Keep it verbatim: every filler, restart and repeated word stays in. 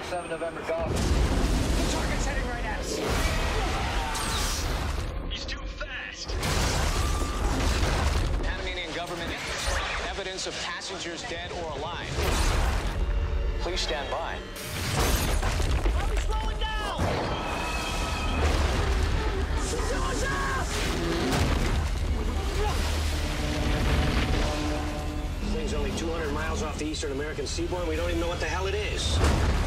seven November Golf. The target's heading right at us. He's too fast. Panamanian government evidence of passengers dead or alive. Please stand by. Are we slowing down? This thing's only two hundred miles off the eastern American seaboard, and we don't even know what the hell it is.